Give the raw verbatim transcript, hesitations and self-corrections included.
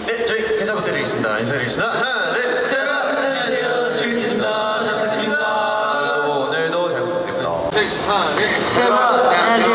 네, 저희 인사 부탁드리겠습니다. 인사드리겠습니다. 하나, 둘, 셋. 안녕하세요, 스트레이키즈입니다. 잘 부탁드립니다. 오늘도 잘 부탁드립니다. 하나, 둘, 셋. 안녕하세요.